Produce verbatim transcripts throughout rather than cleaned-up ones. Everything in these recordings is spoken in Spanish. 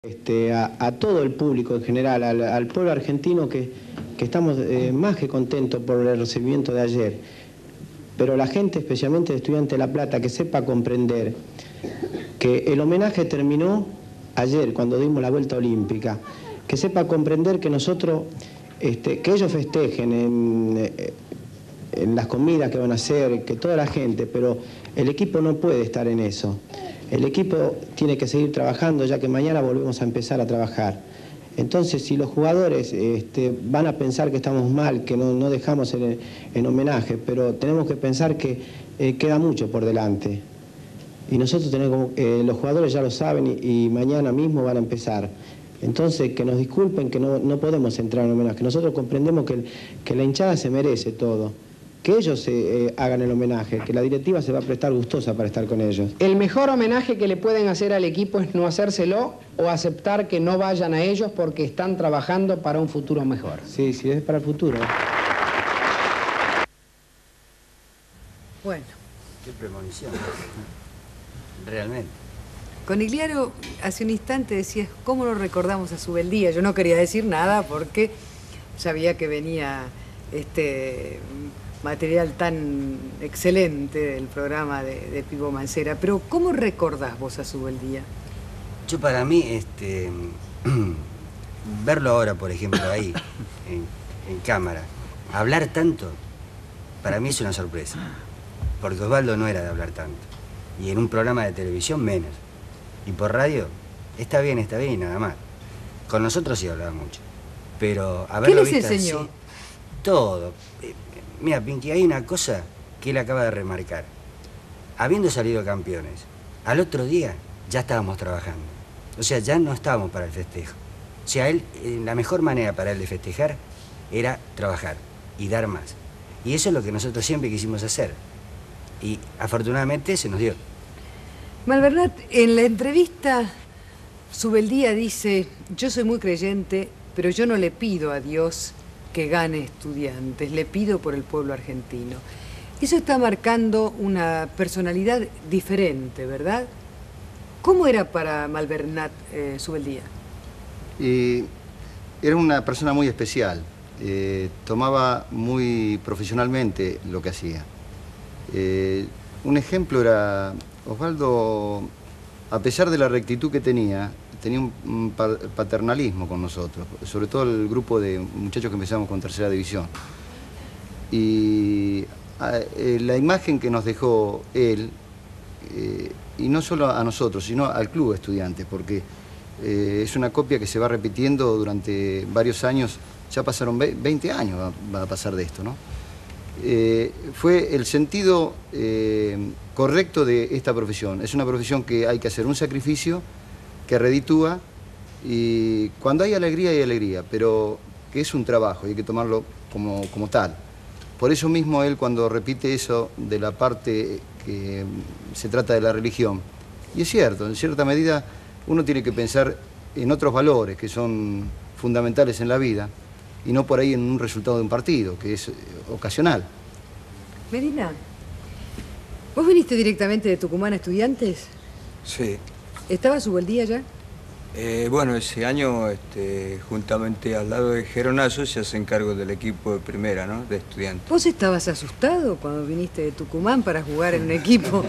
Este, a, a todo el público en general, al, al pueblo argentino que, que estamos eh, más que contentos por el recibimiento de ayer, pero la gente, especialmente el estudiante de La Plata, que sepa comprender que el homenaje terminó ayer cuando dimos la vuelta olímpica, que sepa comprender que nosotros, este, que ellos festejen en, en las comidas que van a hacer, que toda la gente, pero el equipo no puede estar en eso. El equipo tiene que seguir trabajando, ya que mañana volvemos a empezar a trabajar. Entonces, si los jugadores este, van a pensar que estamos mal, que no, no dejamos en, en homenaje, pero tenemos que pensar que eh, queda mucho por delante. Y nosotros tenemos, eh, los jugadores ya lo saben y, y mañana mismo van a empezar. Entonces, que nos disculpen que no, no podemos entrar en homenaje. Nosotros comprendemos que, que la hinchada se merece todo. Que ellos eh, hagan el homenaje, que la directiva se va a prestar gustosa para estar con ellos. El mejor homenaje que le pueden hacer al equipo es no hacérselo o aceptar que no vayan a ellos porque están trabajando para un futuro mejor. Sí, sí, es para el futuro. Bueno. Qué premonición. Realmente. Conigliaro, hace un instante decías, ¿cómo lo recordamos a Subeldía? Yo no quería decir nada porque sabía que venía este material tan excelente del programa de, de Pipo Mancera, pero ¿cómo recordás vos a Subeldía? Yo para mí, este, verlo ahora, por ejemplo, ahí, en, en cámara, hablar tanto, para mí es una sorpresa, porque Osvaldo no era de hablar tanto, y en un programa de televisión menos, y por radio, está bien, está bien y nada más. Con nosotros sí hablaba mucho, pero haberlo ¿Qué les visto enseñó? así, todo. Mira, Pinky, hay una cosa que él acaba de remarcar. Habiendo salido campeones, al otro día ya estábamos trabajando. O sea, ya no estábamos para el festejo. O sea, él, la mejor manera para él de festejar era trabajar y dar más. Y eso es lo que nosotros siempre quisimos hacer. Y afortunadamente se nos dio. Malvernat, en la entrevista, Subeldía dice, yo soy muy creyente, pero yo no le pido a Dios que gane Estudiantes, le pido por el pueblo argentino. Eso está marcando una personalidad diferente, ¿verdad? ¿Cómo era para Malvernat eh, Subeldía? Eh, era una persona muy especial, eh, tomaba muy profesionalmente lo que hacía. Eh, un ejemplo era, Osvaldo, a pesar de la rectitud que tenía, tenía un paternalismo con nosotros, sobre todo el grupo de muchachos que empezamos con tercera división. Y eh, la imagen que nos dejó él, eh, y no solo a nosotros, sino al club de estudiantes, porque eh, es una copia que se va repitiendo durante varios años, ya pasaron veinte años, va, va a pasar de esto, ¿no? Eh, fue el sentido eh, correcto de esta profesión. Es una profesión que hay que hacer un sacrificio, que reditúa, y cuando hay alegría, hay alegría, pero que es un trabajo y hay que tomarlo como, como tal. Por eso mismo él, cuando repite eso de la parte que se trata de la religión, y es cierto, en cierta medida uno tiene que pensar en otros valores que son fundamentales en la vida y no por ahí en un resultado de un partido, que es ocasional. Medina, ¿vos viniste directamente de Tucumán a Estudiantes? Sí. ¿Estaba Subeldía ya? Eh, bueno, ese año, este, juntamente al lado de Geronazo, se hacen cargo del equipo de primera, ¿no? De Estudiantes. ¿Vos estabas asustado cuando viniste de Tucumán para jugar en un equipo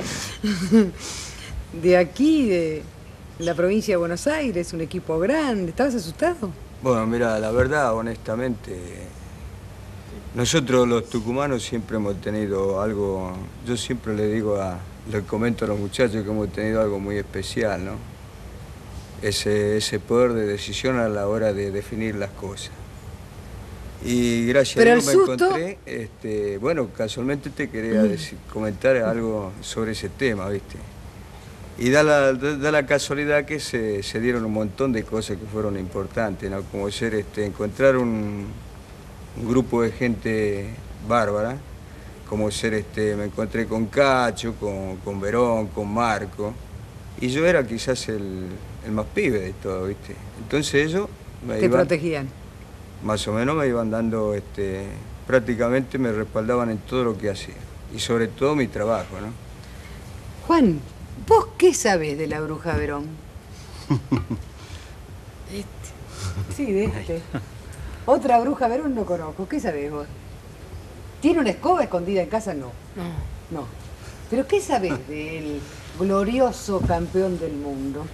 de aquí, de la provincia de Buenos Aires, un equipo grande? ¿Estabas asustado? Bueno, mira, la verdad, honestamente, nosotros los tucumanos siempre hemos tenido algo, yo siempre le digo a, le comento a los muchachos que hemos tenido algo muy especial, ¿no? Ese, ese poder de decisión a la hora de definir las cosas. Y gracias Pero a Dios me susto... encontré, este, bueno, casualmente te quería decir, comentar algo sobre ese tema, ¿viste? Y da la, da la casualidad que se, se dieron un montón de cosas que fueron importantes, ¿no? Como ser, este, encontrar un, un grupo de gente bárbara, como ser, este, me encontré con Cacho, con, con Verón, con Marco, y yo era quizás el, el más pibe de todo, ¿viste? Entonces ellos me Te iban, protegían. más o menos me iban dando, este, prácticamente me respaldaban en todo lo que hacía, y sobre todo mi trabajo, ¿no? Juan, ¿vos qué sabés de la bruja Verón? De este. Sí, de este. Otra bruja, Verón no conozco. ¿Qué sabés vos? ¿Tiene una escoba escondida en casa? No. No. No. ¿Pero qué sabés del glorioso campeón del mundo?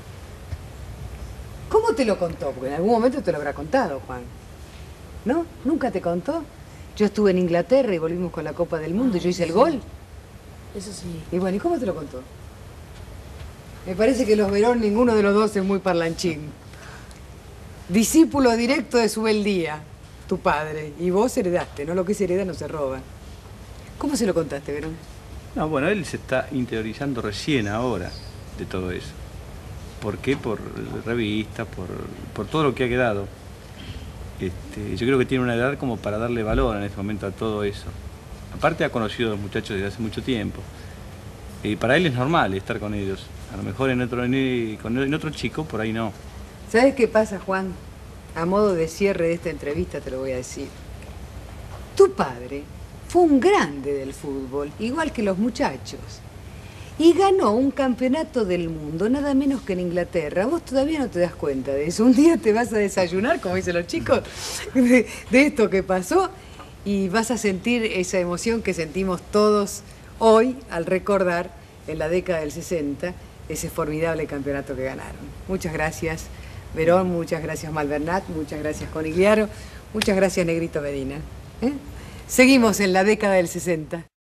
¿Cómo te lo contó? Porque en algún momento te lo habrá contado, Juan. ¿No? ¿Nunca te contó? Yo estuve en Inglaterra y volvimos con la Copa del Mundo y yo hice el gol. Eso sí. Y bueno, ¿y cómo te lo contó? Me parece que los Verón, ninguno de los dos es muy parlanchín. Discípulo directo de Subeldía, tu padre. Y vos heredaste, ¿no? Lo que se hereda no se roba. ¿Cómo se lo contaste, Verón? No, bueno, él se está interiorizando recién ahora de todo eso. ¿Por qué? Por revistas, por, por todo lo que ha quedado. Este, yo creo que tiene una edad como para darle valor en este momento a todo eso. Aparte ha conocido a los muchachos desde hace mucho tiempo. Y para él es normal estar con ellos. A lo mejor en otro, en otro chico, por ahí no. ¿Sabes qué pasa, Juan? A modo de cierre de esta entrevista te lo voy a decir. Tu padre fue un grande del fútbol, igual que los muchachos. Y ganó un campeonato del mundo, nada menos que en Inglaterra. Vos todavía no te das cuenta de eso. Un día te vas a desayunar, como dicen los chicos, de, de esto que pasó, y vas a sentir esa emoción que sentimos todos hoy al recordar en la década del sesenta ese formidable campeonato que ganaron. Muchas gracias, Verón, muchas gracias, Malvernat, muchas gracias, Conigliaro, muchas gracias, Negrito Medina. ¿Eh? Seguimos en la década del sesenta.